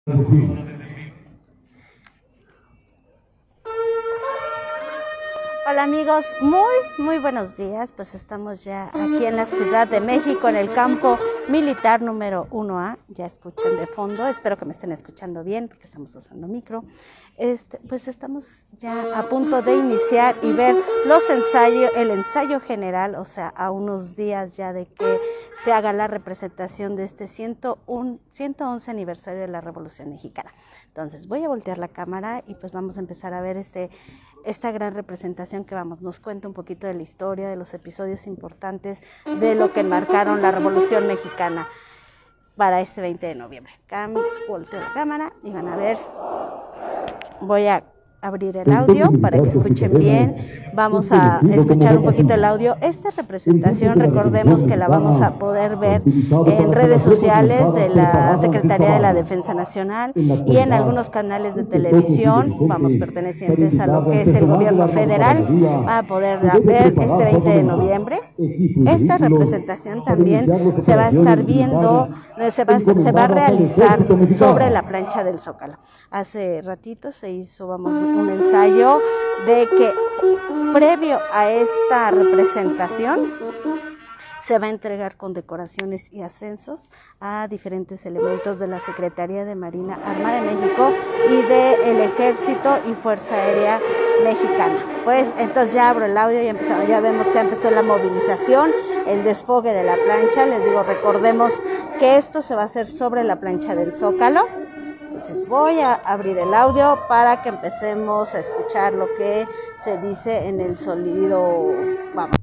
Hola amigos, muy buenos días. Pues estamos ya aquí en la Ciudad de México, en el campo militar número 1A. Ya escuchan de fondo, espero que me estén escuchando bien porque estamos usando micro. Pues estamos ya a punto de iniciar y ver el ensayo general, o sea, a unos días ya de que se haga la representación de este 111 aniversario de la Revolución Mexicana. Entonces voy a voltear la cámara y pues vamos a empezar a ver esta gran representación que nos cuenta un poquito de la historia, de los episodios importantes, de lo que marcaron la Revolución Mexicana para este 20 de noviembre. Volteo la cámara y van a ver, voy a abrir el audio para que escuchen bien. Vamos a escuchar un poquito el audio. Esta representación, recordemos que la vamos a poder ver en redes sociales de la Secretaría de la Defensa Nacional y en algunos canales de televisión, pertenecientes a lo que es el gobierno federal, va a poder ver este 20 de noviembre. Esta representación también se va a estar viendo, se va a realizar sobre la plancha del Zócalo. Hace ratito se hizo, un ensayo de que previo a esta representación se va a entregar condecoraciones y ascensos a diferentes elementos de la Secretaría de Marina Armada de México y del Ejército y Fuerza Aérea Mexicana. Pues entonces ya abro el audio y ya vemos que empezó la movilización, el desfogue de la plancha. Les digo, recordemos que esto se va a hacer sobre la plancha del Zócalo. Entonces voy a abrir el audio para que empecemos a escuchar lo que se dice en el sonido. Vamos.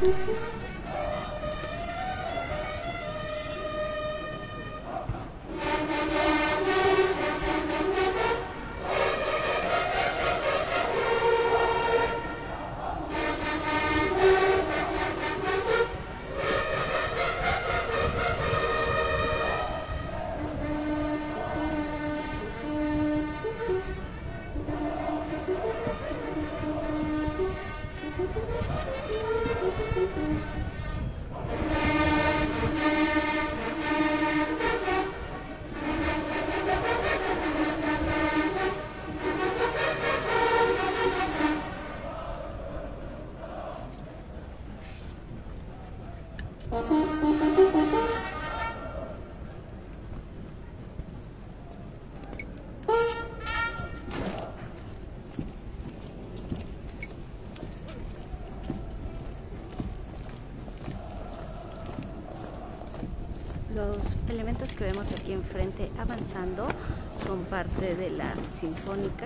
Los elementos que vemos aquí enfrente avanzando son parte de la Sinfónica,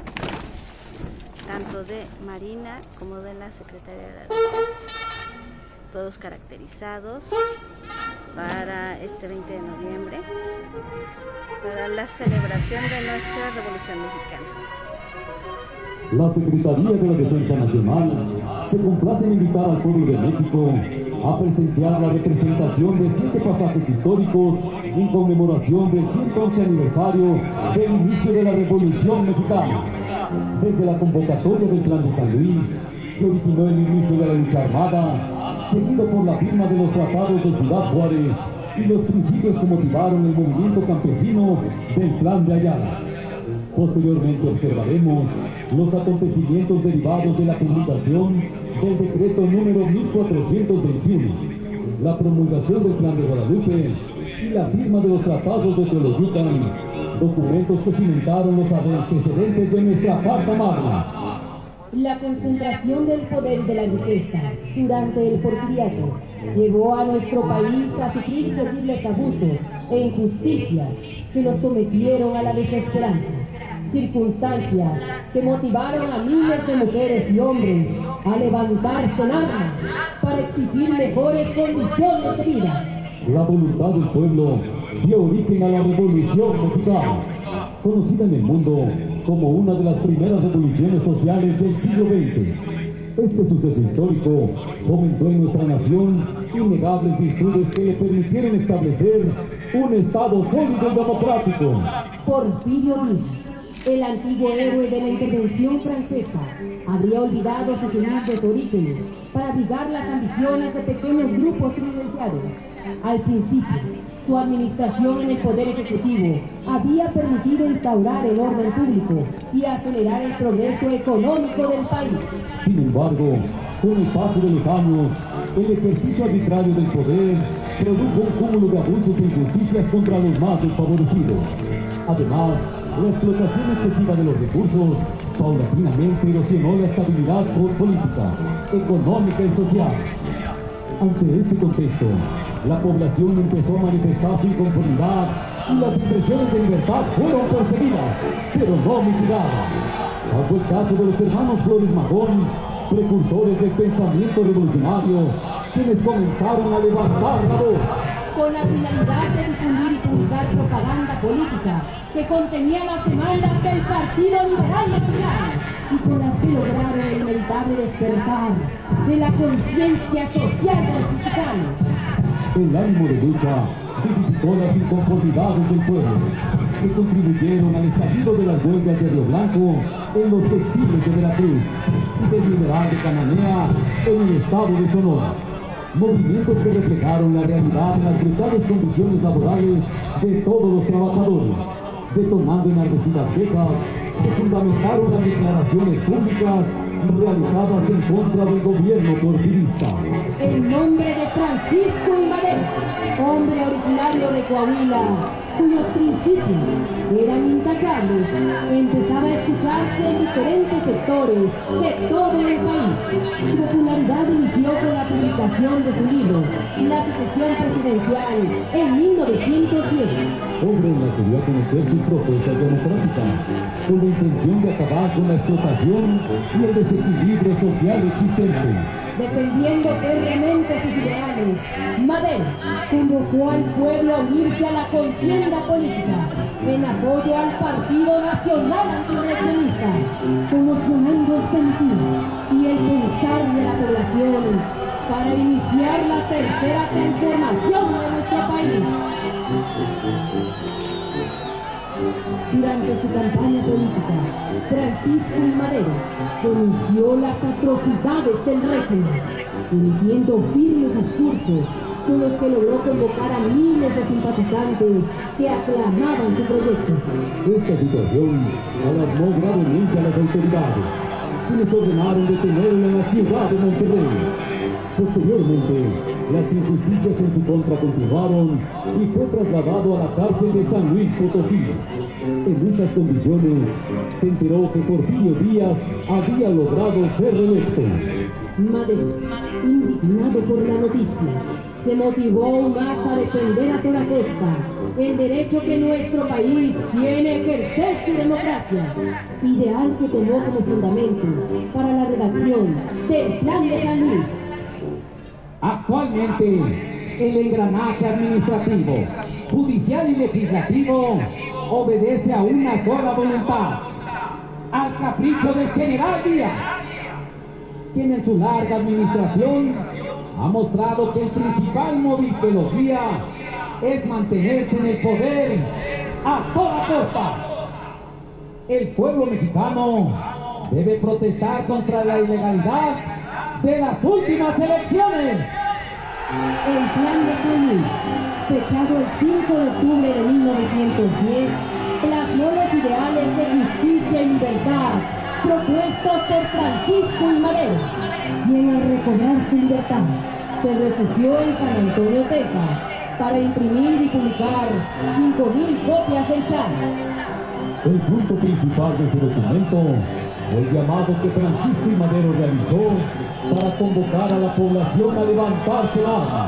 tanto de Marina como de la Secretaría de la Defensa, todos caracterizados para este 20 de noviembre, para la celebración de nuestra Revolución Mexicana. La Secretaría de la Defensa Nacional se complace en invitar al pueblo de México a presenciar la representación de 7 pasajes históricos en conmemoración del 111 aniversario del inicio de la Revolución Mexicana. Desde la convocatoria del Plan de San Luis, que originó el inicio de la lucha armada, seguido por la firma de los tratados de Ciudad Juárez y los principios que motivaron el movimiento campesino del Plan de Ayala. Posteriormente observaremos los acontecimientos derivados de la publicación del decreto número 1421, la promulgación del Plan de Guadalupe y la firma de los tratados de Teoloyucan, documentos que cimentaron los antecedentes de nuestra Carta Magna. La concentración del poder y de la riqueza durante el porfiriato llevó a nuestro país a sufrir terribles abusos e injusticias que lo sometieron a la desesperanza. Circunstancias que motivaron a miles de mujeres y hombres a levantarse en armas para exigir mejores condiciones de vida. La voluntad del pueblo dio origen a la Revolución Mexicana, conocida en el mundo como una de las primeras revoluciones sociales del siglo XX. Este suceso histórico fomentó en nuestra nación innegables virtudes que le permitieron establecer un Estado sólido y democrático. Porfirio Díaz, el antiguo héroe de la intervención francesa, habría olvidado sus humildes orígenes para abrigar las ambiciones de pequeños grupos privilegiados. Al principio, Su administración en el Poder Ejecutivo había permitido instaurar el orden público y acelerar el progreso económico del país. Sin embargo, con el paso de los años, el ejercicio arbitrario del poder produjo un cúmulo de abusos e injusticias contra los más desfavorecidos. Además, la explotación excesiva de los recursos paulatinamente erosionó la estabilidad política, económica y social. Ante este contexto, la población empezó a manifestar su inconformidad y las expresiones de libertad fueron perseguidas, pero no mitigadas. Tal fue el caso de los hermanos Flores Magón, precursores del pensamiento revolucionario, quienes comenzaron a levantar la voz. Con la finalidad de difundir y publicar propaganda política que contenía las demandas del Partido Liberal Nacional y con las que lograron el inevitable despertar de la conciencia social de los mexicanos. El ánimo de lucha vivificó las inconformidades del pueblo, que contribuyeron al estallido de las huelgas de Río Blanco en los textiles de Veracruz y del Mineral de Cananea en el estado de Sonora. Movimientos que reflejaron la realidad de las brutales condiciones laborales de todos los trabajadores, detonando enardecidas quejas que fundamentaron las declaraciones públicas realizadas en contra del gobierno porfirista. El nombre de Francisco I. Madero, hombre originario de Coahuila, cuyos principios eran intachables, empezaba a escucharse en diferentes sectores de todo el país. Su popularidad inició con la publicación de su libro, La Sucesión Presidencial, en 1910. Hombre en la que dio a conocer sus propuestas democráticas, con la intención de acabar con la explotación y el desequilibrio social existente. Defendiendo férreamente sus ideales, Madero convocó al pueblo a unirse a la contienda política en apoyo al Partido Nacional Antirregionista, promocionando el sentir y el pensar de la población para iniciar la tercera transformación de nuestro país. Durante su campaña política, Francisco I. Madero denunció las atrocidades del régimen, emitiendo firmes discursos con los que logró convocar a miles de simpatizantes que aclamaban su proyecto. Esta situación alarmó gravemente a las autoridades, quienes ordenaron detenerlo en la ciudad de Monterrey. Posteriormente, las injusticias en su contra continuaron y fue trasladado a la cárcel de San Luis Potosí. En esas condiciones, se enteró que Porfirio Díaz había logrado ser reelecto. Madero, indignado por la noticia, se motivó aún más a defender a toda costa el derecho que nuestro país tiene a ejercer su democracia, ideal que tomó como fundamento para la redacción del Plan de San Luis. Actualmente, el engranaje administrativo, judicial y legislativo obedece a una sola voluntad, al capricho del general Díaz, quien en su larga administración ha mostrado que el principal móvil que los guía es mantenerse en el poder a toda costa. El pueblo mexicano debe protestar contra la ilegalidad de las últimas elecciones. El Plan de San Luis, fechado el 5 de octubre de 1910, plasmó los ideales de justicia y libertad propuestos por Francisco I. Madero, quien al recobrar su libertad se refugió en San Antonio, Texas, para imprimir y publicar 5,000 copias del plan. El punto principal de ese documento fue el llamado que Francisco I. Madero realizó para convocar a la población a levantarse el arma.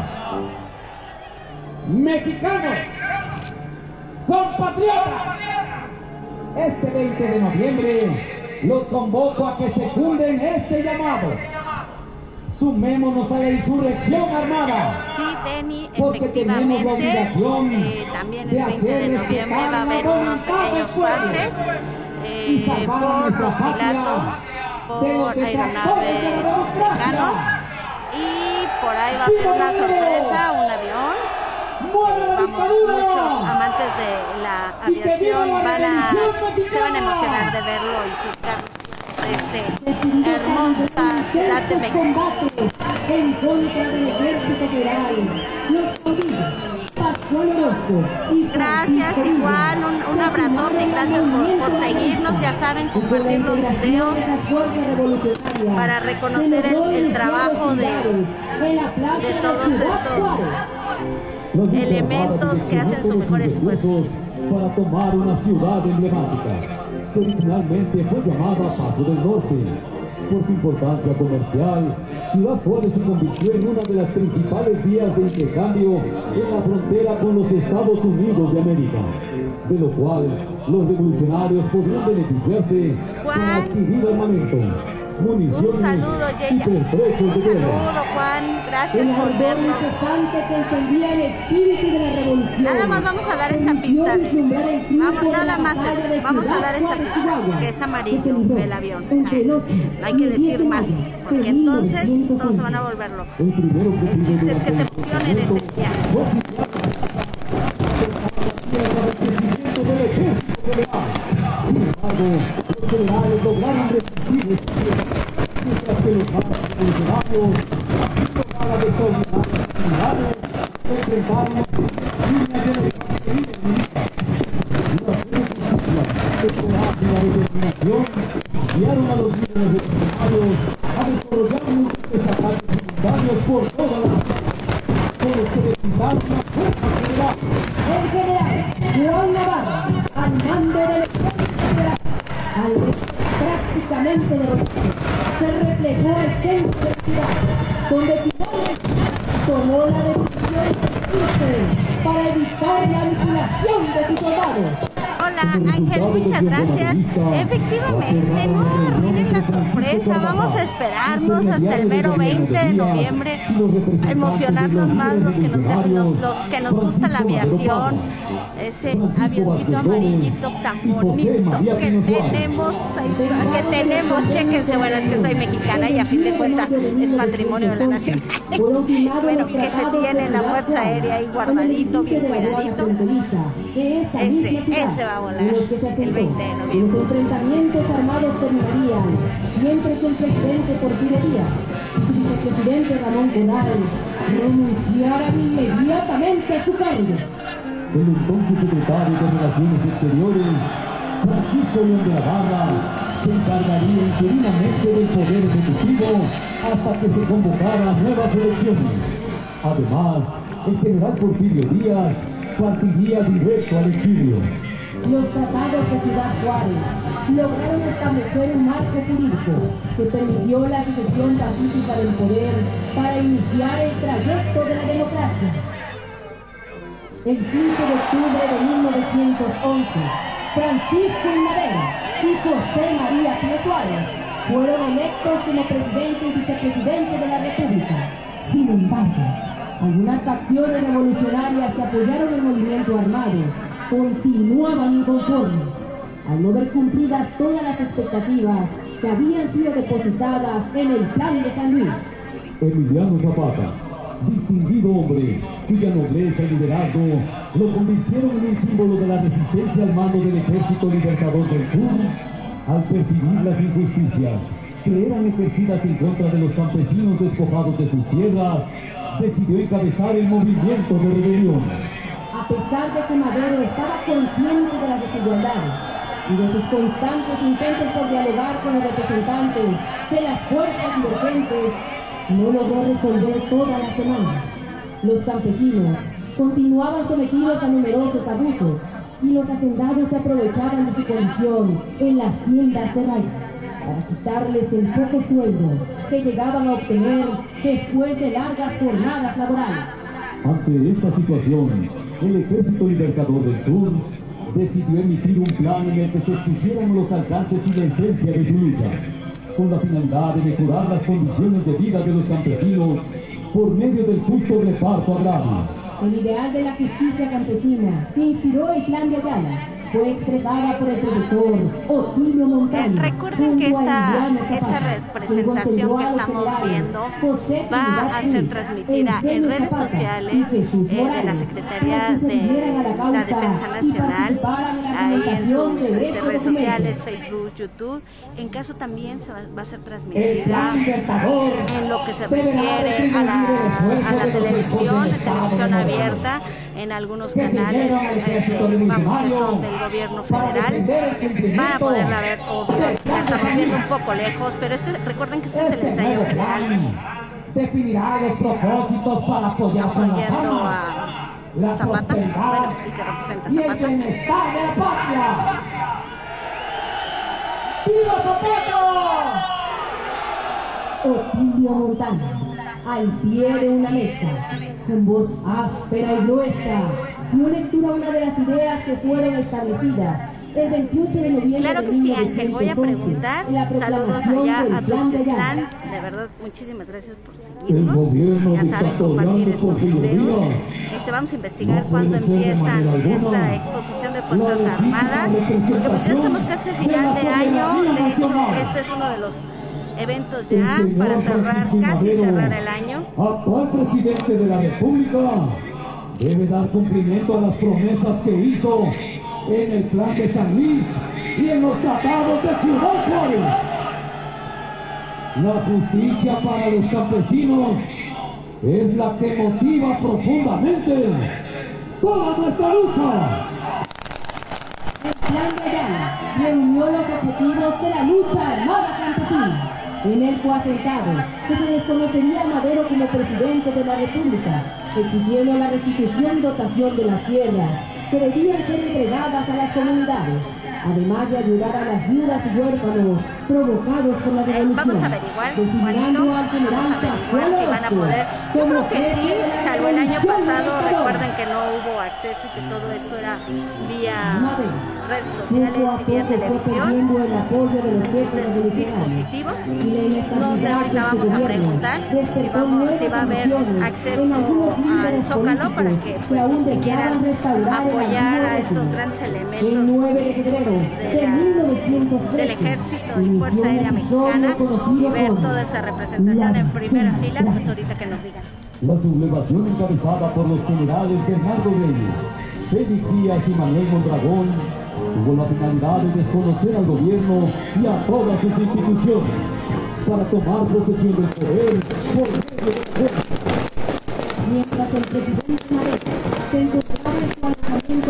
Mexicanos, compatriotas, este 20 de noviembre los convoco a que se funden este llamado. Sumémonos a la insurrección armada. Sí, Denny, porque tenemos la obligación también de el 20 de noviembre va a haber unos pequeños pases y salvar a por nuestra los patria pilatos, de los por detractores de la aeronaves democracia. mexicanos, y por ahí va a haber una sorpresa, un avión. ¡Muera la Vamos, dictadura! muchos amantes de la ¡Y que viva aviación la revolución se van a mexicana! emocionar de verlo y disfrutar de esta Decidido hermosa ciudad de México. combates en contra del ejército federal, los caudillos, Juan Orozco y Gracias, Francisco Juan, un abrazote y gracias por seguirnos. Ya saben, compartir los videos para reconocer el trabajo de todos estos elementos que hacen su mejor esfuerzo. Para tomar una ciudad emblemática, que originalmente fue llamada Paso del Norte. Por su importancia comercial, Ciudad Juárez se convirtió en una de las principales vías de intercambio en la frontera con los Estados Unidos de América, de lo cual los revolucionarios podrían beneficiarse para adquirir armamento, municiones Un saludo, y Yeya. pertrechos de guerra. Saludo, Juan. Gracias El por ardor vernos. incesante que encendía el espíritu de la revolución. Nada más vamos a dar esa pista. Vamos, nada más eso. Vamos a dar esa pista, que es amarillo el avión. No hay que decir más, porque entonces todos se van a volver locos. El chiste es que se emocionen ese día. Sin embargo, los generales lograron resistir, mientras que los más revolucionarios, a la desobediencia, enfrentaron líneas de infantería enemiga. Una justicia, el coraje y la determinación guiaron a los líderes revolucionarios a desarrollar múltiples ataques simultáneos por toda la ciudad, con los que debilitaron la fuerza general. El general Juan Navarro, al mando del ejército federal, al ver prácticamente derrotado, se replegó al centro de la ciudad, donde finalmente tomó la decisión de irse para evitar la aniquilación de sus soldados. Hola Ángel, muchas gracias. Efectivamente, no, miren la sorpresa. Vamos a esperarnos hasta el mero 20 de noviembre, a emocionarnos más los que nos gusta la aviación. Ese avioncito amarillito tan bonito que tenemos, chéquense, bueno, es que soy mexicana y a fin de cuentas es patrimonio de la nación. Bueno, que se tiene en la Fuerza Aérea ahí guardadito, bien cuidadito. Ese va a volar el 20 de noviembre. Los enfrentamientos armados terminarían, siempre que el presidente Porfirio Díaz y su vicepresidente Ramón Corral renunciaran inmediatamente a su cargo. El entonces secretario de Relaciones Exteriores, Francisco León de la Barra, se encargaría interinamente del poder ejecutivo hasta que se convocaran nuevas elecciones. Además, el general Porfirio Díaz partiría directo al exilio. Los tratados de Ciudad Juárez lograron establecer un marco jurídico que permitió la sucesión pacífica del poder para iniciar el trayecto de la democracia. El 15 de octubre de 1911, Francisco I. Madero y José María Pío Suárez fueron electos como presidente y vicepresidente de la República. Sin embargo, algunas facciones revolucionarias que apoyaron el movimiento armado continuaban inconformes, al no ver cumplidas todas las expectativas que habían sido depositadas en el Plan de San Luis. Emiliano Zapata, distinguido hombre cuya nobleza y liderazgo lo convirtieron en un símbolo de la resistencia al mando del Ejército Libertador del Sur, al percibir las injusticias que eran ejercidas en contra de los campesinos despojados de sus tierras, decidió encabezar el movimiento de rebelión. A pesar de que Madero estaba consciente de las desigualdades y de sus constantes intentos por dialogar con los representantes de las fuerzas divergentes, no logró resolver todas las demandas. Los campesinos continuaban sometidos a numerosos abusos y los hacendados se aprovechaban de su condición en las tiendas de raya para quitarles el poco sueldo que llegaban a obtener después de largas jornadas laborales. Ante esta situación, el Ejército Libertador del Sur decidió emitir un plan en el que se expusieran los alcances y la esencia de su lucha, con la finalidad de mejorar las condiciones de vida de los campesinos por medio del justo reparto agrario. El ideal de la justicia campesina que inspiró el Plan de Ayala fue expresada por el profesor Otilio Montaño. Recuerden que esta representación que estamos viendo va a ser transmitida en redes sociales de la Secretaría de la Defensa Nacional, ahí en sus redes sociales, Facebook, YouTube. En caso también va a ser transmitida en lo que se refiere a la televisión abierta, en algunos canales vamos, que son del gobierno federal, van a poderla ver, o la estamos viendo un poco lejos, pero recuerden que este es el ensayo general. Definirá los propósitos para apoyar con las armas, la Zapata, prosperidad bueno, el que representa y el Zapata. bienestar de la patria. ¡Viva Zapata! Otilio Montano, al pie de una mesa, con voz áspera y gruesa, dio lectura a una de las ideas que fueron establecidas el 28 de noviembre Claro que de sí, Ángel, voy a 1911, preguntar. en la Saludos proclamación allá del a Plan de Tultitlán. Ayala. De verdad, muchísimas gracias por El seguirnos. gobierno Ya saben, dictatorial compartir de estos Porfirio videos. Díaz Vamos a investigar no cuándo puede ser de empieza manera alguna esta exposición de la Fuerzas legítima Armadas, porque pues ya representación estamos casi a de final la de año. soberanía De hecho, nacional. este es uno de los eventos El ya señor para cerrar, Francisco casi Madero, cerrar el año. actual presidente de la República, debe dar cumplimiento a las promesas que hizo en el Plan de San Luis y en los tratados de Ciudad Juárez. La justicia para los campesinos es la que motiva profundamente toda nuestra lucha. El Plan de Ayala reunió los objetivos de la lucha armada campesina. En él fue asentado que se desconocería a Madero como presidente de la República, exigiendo la restitución y dotación de las tierras que debían ser entregadas a las comunidades, además de ayudar a las viudas y huérfanos provocados por la revolución. Vamos a averiguar, designando Juanito, al general vamos a averiguar Pascual si van a Orozco poder. Yo como creo que jefe sí, de la salvo el año Revolución pasado, Libertadora. recuerden que no hubo acceso y que todo esto era vía Madero, redes poco sociales a y vía poco fue televisión, perdiendo el apoyo de los en jefes sus revolucionarios. dispositivos. Y la inestabilidad No sé, ahorita de vamos este a gobierno preguntar despertó si va a haber nuevas acceso en algunos al líderes Zócalo para políticos que que pues, aún los que deseaban quieran restaurar el apoyar antiguo a estos régimen. grandes El elementos 9 de febrero de 1913 del Ejército y inició Fuerza un Aérea episodio Mexicana y conocido ver como toda esta representación la en primera Cena fila, pues Blanca. ahorita que nos digan. La sublevación encabezada por los generales Bernardo Reyes, Félix Díaz y Manuel Mondragón tuvo la finalidad de desconocer al gobierno y a todas sus instituciones para tomar posesión del poder por medio de la fuerza. Mientras el presidente Madero se encontraba en su alojamiento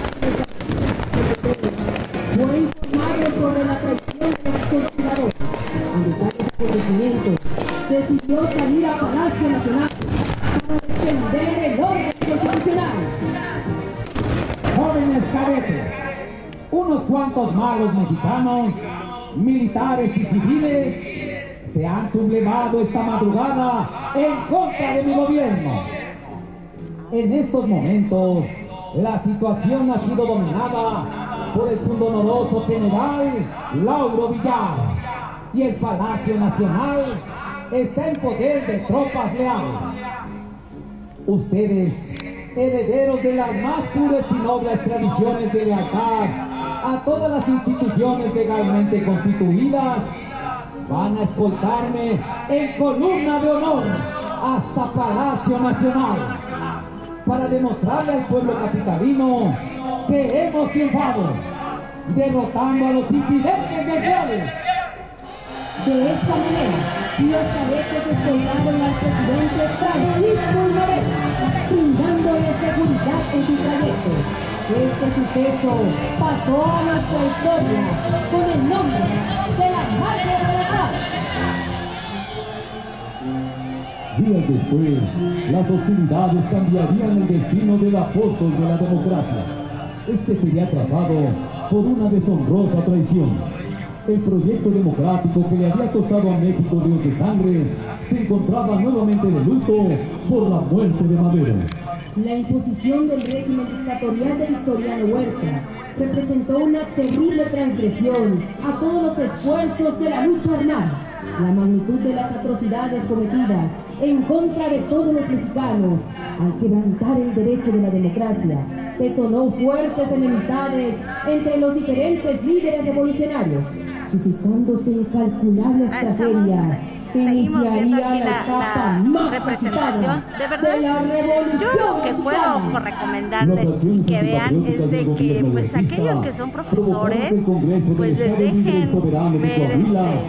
fue informado sobre la traición de los conspiradores. En detalles acontecimientos, decidió salir a Palacio Nacional para defender el orden constitucional. Jóvenes cadetes, unos cuantos malos mexicanos, militares y civiles, se han sublevado esta madrugada en contra de mi gobierno. En estos momentos, la situación ha sido dominada por el pundonoroso general Lauro Villar y el Palacio Nacional está en poder de tropas leales. Ustedes, herederos de las más puras y nobles tradiciones de lealtad a todas las instituciones legalmente constituidas, van a escoltarme en columna de honor hasta Palacio Nacional para demostrarle al pueblo capitalino que hemos triunfado, derrotando a los infidentes desleales. De esta manera, los cadetes escoltaron al presidente Francisco I. Madero, brindándole seguridad en su trayecto. Este suceso pasó a nuestra historia con el nombre de la Marcha de la Paz. Días después, las hostilidades cambiarían el destino del apóstol de la democracia. Este sería trazado por una deshonrosa traición. El proyecto democrático que le había costado a México ríos de sangre se encontraba nuevamente de luto por la muerte de Madero. La imposición del régimen dictatorial de Victoriano Huerta representó una terrible transgresión a todos los esfuerzos de la lucha armada. La magnitud de las atrocidades cometidas en contra de todos los mexicanos al quebrantar el derecho de la democracia detonó fuertes enemistades entre los diferentes líderes revolucionarios, suscitándose incalculables tragedias. Seguimos viendo aquí etapa la más representación. agitada De verdad, de la revolución yo lo que puedo mexicana. recomendarles y que vean es de que pues aquellos que son profesores pues les dejen ver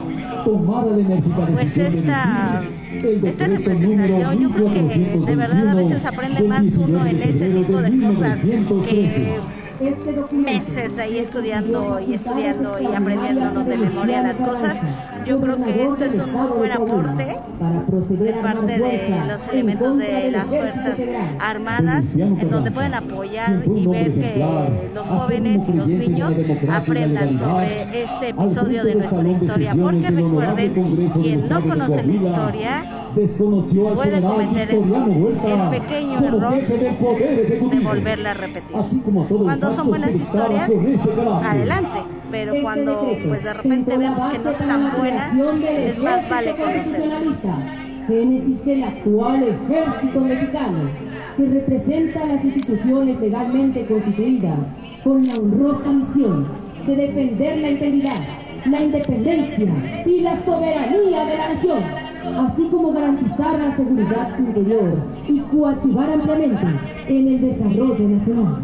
tomara la enérgica pues decisión de esta representación. Yo creo que de verdad a veces aprende más uno en este tipo de cosas que meses ahí estudiando y aprendiéndonos de memoria las cosas. Yo creo que esto es un muy buen aporte de parte de los elementos de las Fuerzas Armadas, en donde pueden apoyar y ver que los jóvenes y los niños aprendan sobre este episodio de nuestra historia, porque recuerden, quien no conoce la historia puede cometer el pequeño error de volverla a repetir. Cuando son buenas historias, adelante, pero cuando pues de repente vemos que no están buenas, es más vale conocerlas. Génesis del actual ejército mexicano, que representa las instituciones legalmente constituidas con la honrosa misión de defender la integridad, la independencia y la soberanía de la nación, así como garantizar la seguridad interior y coadyuvar ampliamente en el desarrollo nacional.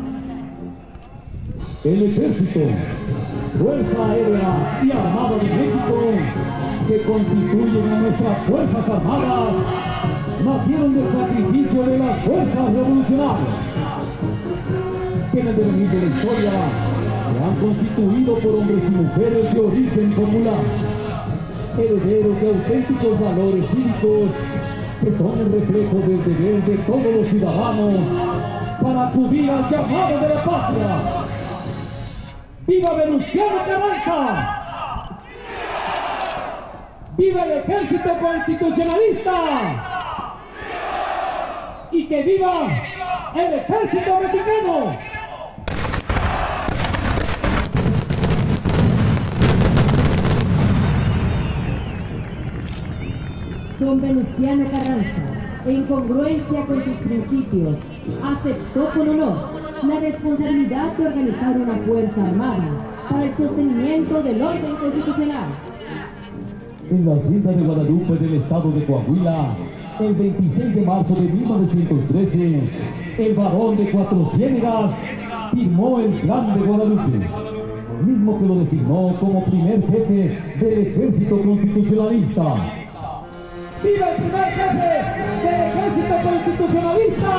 El Ejército, Fuerza Aérea y Armada de México, que constituyen a nuestras Fuerzas Armadas, nacieron del sacrificio de las fuerzas revolucionarias, que en el devenir de la historia se han constituido por hombres y mujeres de origen popular, herederos de auténticos valores cívicos que son el reflejo del deber de todos los ciudadanos para acudir al llamado de la patria. ¡Viva Venustiano Carranza! ¡Viva el Ejército Constitucionalista! ¡Y que viva el Ejército Mexicano! Don Venustiano Carranza, en congruencia con sus principios, aceptó con honor la responsabilidad de organizar una fuerza armada para el sostenimiento del orden constitucional. En la hacienda de Guadalupe del estado de Coahuila, el 26 de marzo de 1913, el varón de Cuatro Ciénegas firmó el Plan de Guadalupe, mismo que lo designó como primer jefe del Ejército Constitucionalista. ¡Viva el primer jefe del Ejército Constitucionalista!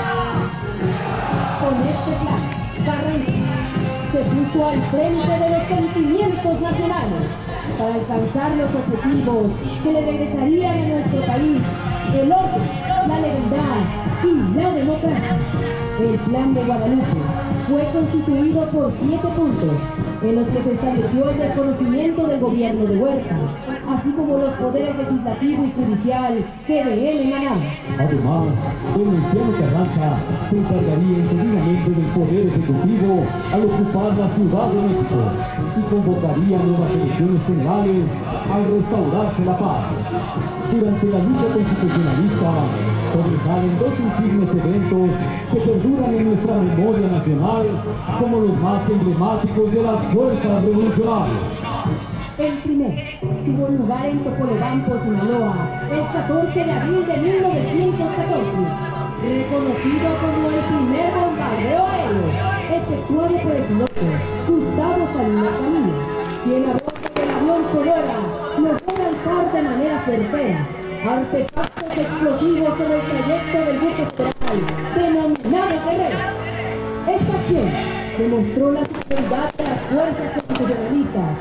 Con este plan, Carranza se puso al frente de los sentimientos nacionales para alcanzar los objetivos que le regresarían a nuestro país el orden, la legalidad y la democracia. El Plan de Guadalupe fue constituido por 7 puntos, en los que se estableció el desconocimiento del gobierno de Huerta, así como los poderes legislativo y judicial que de él emanaban. Además, Venustiano Carranza se encargaría interinamente del poder ejecutivo al ocupar la Ciudad de México y convocaría nuevas elecciones generales al restaurarse la paz. Durante la lucha constitucionalista sobresalen 2 insignes eventos que perduran en nuestra memoria nacional como los más emblemáticos de las fuerzas revolucionarias. El primero tuvo lugar en Topolobampo, Sinaloa, el 14 de abril de 1914, reconocido como el primer bombardeo aéreo efectuado por el piloto Gustavo Salinas Camilla, quien a bordo del avión Sonora logró lanzar de manera certera artefactos explosivos sobre el trayecto del buque federal denominado Guerrero. Esta acción demostró la superioridad de las fuerzas constitucionalistas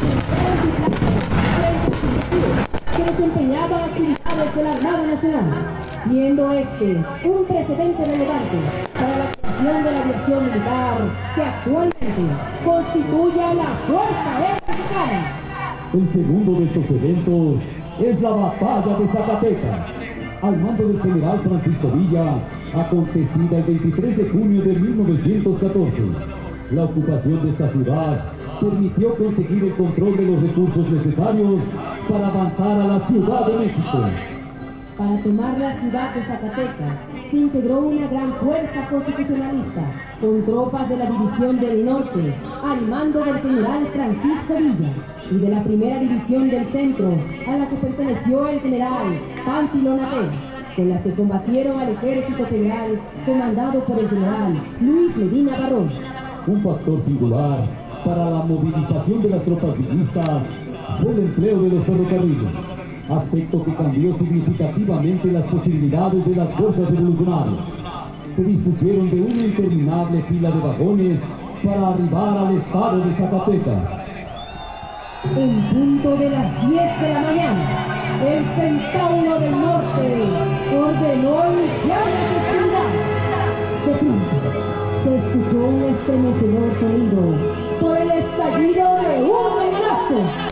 que desempeñaban actividades de la Armada Nacional, siendo este un precedente relevante para la creación de la aviación militar que actualmente constituye a la Fuerza Aérea Mexicana. El segundo de estos eventos es la Batalla de Zacatecas, al mando del general Francisco Villa, acontecida el 23 de junio de 1914. La ocupación de esta ciudad permitió conseguir el control de los recursos necesarios para avanzar a la Ciudad de México. Para tomar la ciudad de Zacatecas, se integró una gran fuerza constitucionalista, con tropas de la División del Norte, al mando del general Francisco Villa, y de la Primera División del Centro, a la que perteneció el general Pánfilo Natera, con las que combatieron al Ejército Federal, comandado por el general Luis Medina Barrón. Un factor singular para la movilización de las tropas villistas fue el empleo de los ferrocarriles, aspecto que cambió significativamente las posibilidades de las fuerzas revolucionarias, que dispusieron de una interminable fila de vagones para arribar al estado de Zacatecas. En punto de las 10 de la mañana, el Centauro del Norte ordenó iniciar las hostilidades. De pronto, se escuchó un estremecedor sonido por el estallido de un cañonazo.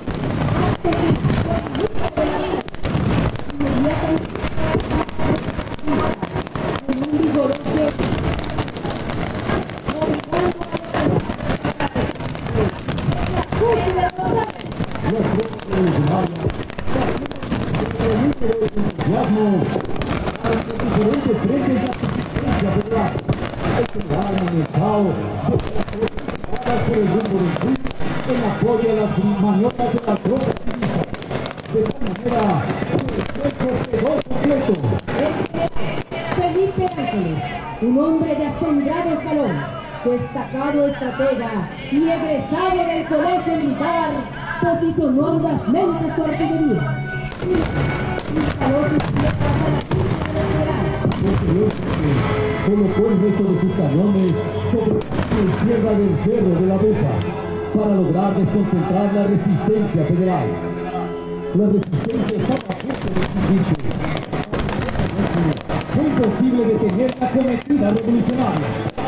En un vigoroso diferentes frentes de asistencia federal. El general manejado por el rumbo del sur en apoyo a las maniobras de las tropas divisas. De tal manera, el cuerpo quedó completo. Felipe Ángeles, un hombre de ascendidos escalones, destacado estratega y egresado del colegio militar, posicionó audazmente su artillería. Instaló sus piezas a la punta del federal. Colocó el resto de sus cañones sobre la izquierda del cerro de la Abeja para lograr desconcentrar la resistencia federal. La resistencia estaba a punto de extinguirse. Fue imposible detener la cometida revolucionaria.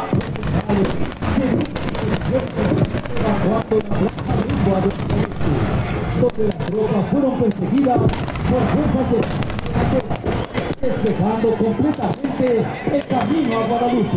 Evacuando la plaza rumbo a Oeste, donde las tropas fueron perseguidas por fuerzas de la guerra, despejando completamente el camino a Guadalupe.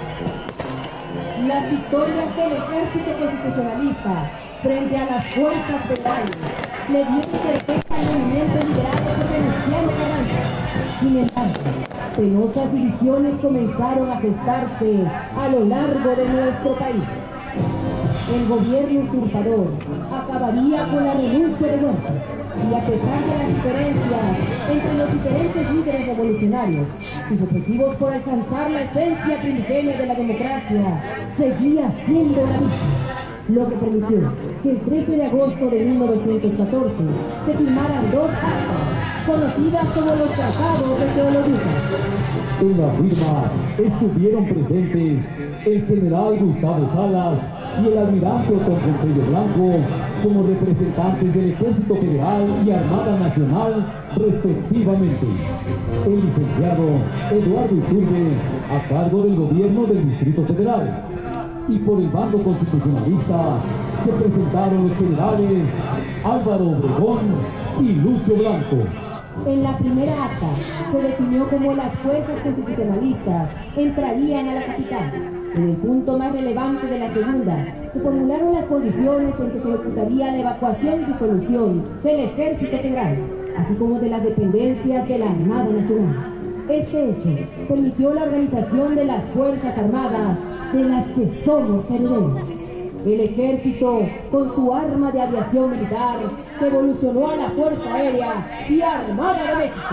Las victorias del ejército constitucionalista frente a las fuerzas federales le dieron certeza al movimiento liderado por Venustiano Carranza. Sin embargo, penosas divisiones comenzaron a gestarse a lo largo de nuestro país. El gobierno usurpador acabaría con la renuncia de Huerta, y a pesar de las diferencias entre los diferentes líderes revolucionarios, sus objetivos por alcanzar la esencia primigenia de la democracia seguía siendo la misma, lo que permitió que el 13 de agosto de 1914 se firmaran dos actas conocidas como los Tratados de Teología. En la firma estuvieron presentes el general Gustavo Salas y el almirante Otón Pompeyo Blanco como representantes del Ejército Federal y Armada Nacional, respectivamente. El licenciado Eduardo Iturbe, a cargo del gobierno del Distrito Federal. Y por el bando constitucionalista se presentaron los generales Álvaro Obregón y Lucio Blanco. En la primera acta se definió cómo las fuerzas constitucionalistas entrarían a la capital. En el punto más relevante de la segunda, se formularon las condiciones en que se ejecutaría la evacuación y disolución del Ejército Federal, así como de las dependencias de la Armada Nacional. Este hecho permitió la organización de las Fuerzas Armadas de las que somos herederos. El ejército, con su arma de aviación militar, evolucionó a la Fuerza Aérea y Armada de México.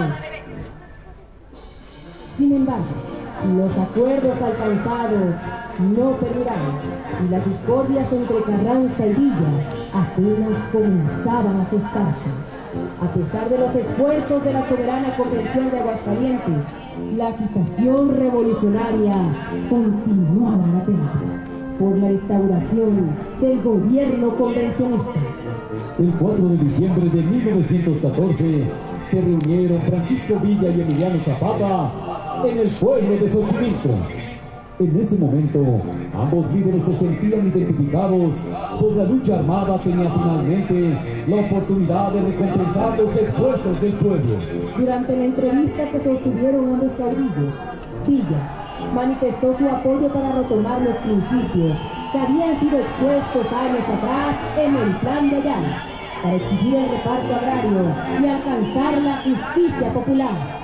Sin embargo, los acuerdos alcanzados no perduraron y las discordias entre Carranza y Villa apenas comenzaban a gestarse. A pesar de los esfuerzos de la soberana Convención de Aguascalientes, la agitación revolucionaria continuaba latente por la instauración del gobierno convencionista. El 4 de diciembre de 1914 se reunieron Francisco Villa y Emiliano Zapata en el pueblo de Xochimilco. En ese momento, ambos líderes se sentían identificados, pues la lucha armada tenía finalmente la oportunidad de recompensar los esfuerzos del pueblo. Durante la entrevista que sostuvieron ambos caudillos, Villa manifestó su apoyo para retomar los principios que habían sido expuestos años atrás en el Plan de Ayala, para exigir el reparto agrario y alcanzar la justicia popular.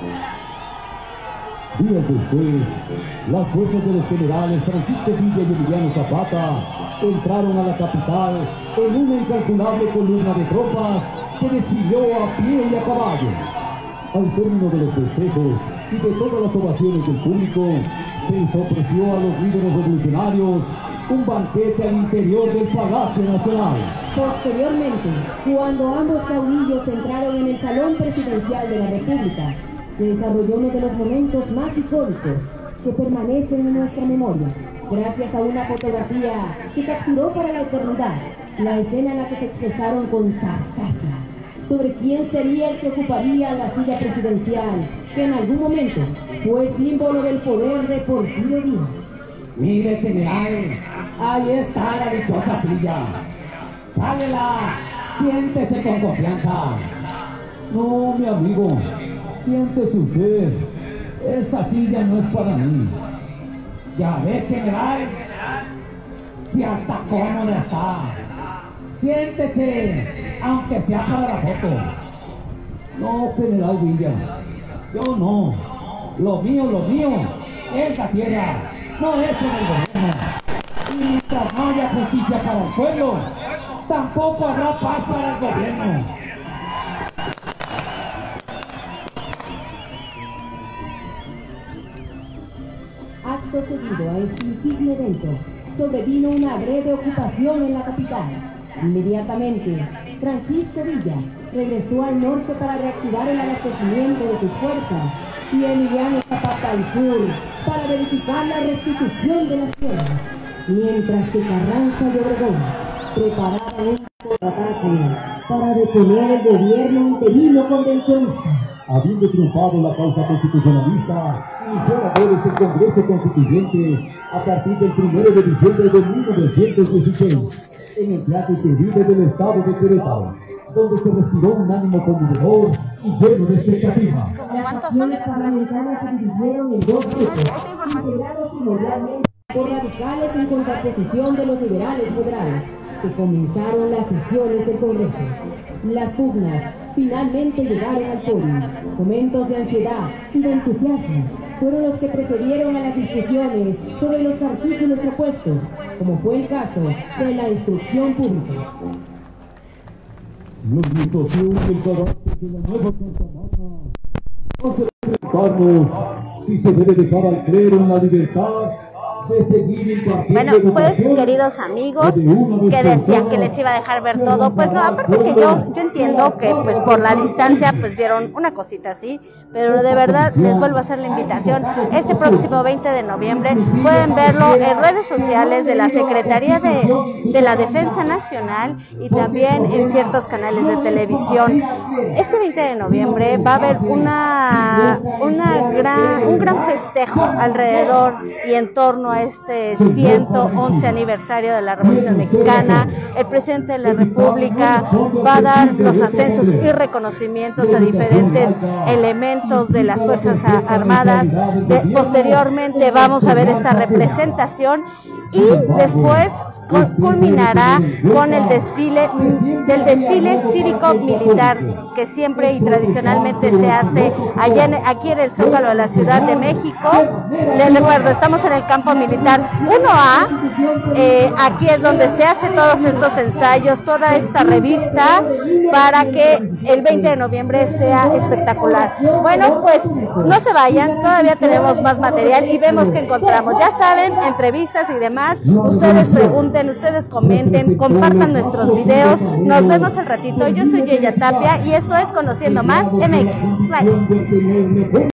Días después, las fuerzas de los generales Francisco Villa y Emiliano Zapata entraron a la capital en una incalculable columna de tropas que desfiló a pie y a caballo. Al término de los festejos y de todas las ovaciones del público, se les ofreció a los líderes revolucionarios un banquete al interior del Palacio Nacional. Posteriormente, cuando ambos caudillos entraron en el Salón Presidencial de la República, se desarrolló uno de los momentos más icónicos que permanecen en nuestra memoria, gracias a una fotografía que capturó para la eternidad la escena en la que se expresaron con sarcasmo sobre quién sería el que ocuparía la silla presidencial, que en algún momento fue símbolo del poder de Porfirio Díaz. Mire, general, ahí está la dichosa silla. ¡Cálela! Siéntese con confianza. No, mi amigo, siéntese usted. Esa silla no es para mí. Ya ve, general, si hasta cómoda está. Siéntese, aunque sea para la foto. No, general Villa, yo no. Lo mío es la tierra, no es en el gobierno. Y mientras no haya justicia para el pueblo, tampoco habrá paz para el gobierno. Acto seguido a este insigne evento, sobrevino una breve ocupación en la capital. Inmediatamente, Francisco Villa regresó al norte para reactivar el abastecimiento de sus fuerzas y Emiliano Zapata al sur para verificar la restitución de las tierras, mientras que Carranza y Obregón preparaban un contraataque para detener el gobierno interino convencionista. Habiendo triunfado la causa constitucionalista, inició labores el Congreso Constituyente a partir del 1 de diciembre de 1916, en el teatro terrible del estado de Querétaro, donde se respiró un ánimo conmovedor y lleno de expectativa. Las acciones parlamentarias se dividieron en dos grupos, integrados primordialmente por radicales en contraposición de los liberales moderados, que comenzaron las sesiones del Congreso. Las pugnas finalmente llegaron al podio. Momentos de ansiedad y de entusiasmo fueron los que precedieron a las discusiones sobre los artículos propuestos, como fue el caso de la instrucción pública. La orientación del carácter de la nueva Carta Magna hace preguntarnos si se debe dejar al clero en la libertad de seguir impartiendo. Bueno, pues queridos amigos que decían que les iba a dejar ver todo, pues no, aparte que yo entiendo que pues por la distancia pues vieron una cosita así, pero de verdad les vuelvo a hacer la invitación. Este próximo 20 de noviembre pueden verlo en redes sociales de la Secretaría de la Defensa Nacional y también en ciertos canales de televisión. Este 20 de noviembre va a haber un gran festejo alrededor y en torno a este 111 aniversario de la Revolución Mexicana. El presidente de la República va a dar los ascensos y reconocimientos a diferentes elementos de las Fuerzas Armadas. Posteriormente vamos a ver esta representación y después culminará con el desfile cívico-militar que siempre y tradicionalmente se hace aquí en el Zócalo de la Ciudad de México. Les recuerdo, estamos en el campo militar 1A, aquí es donde se hacen todos estos ensayos, toda esta revista, para que el 20 de noviembre sea espectacular. Bueno, pues no se vayan, todavía tenemos más material y vemos que encontramos. Ya saben, entrevistas y demás. Ustedes pregunten, ustedes comenten, compartan nuestros videos. Nos vemos al ratito. Yo soy Yeya Tapia y esto es Conociendo Más MX. Bye.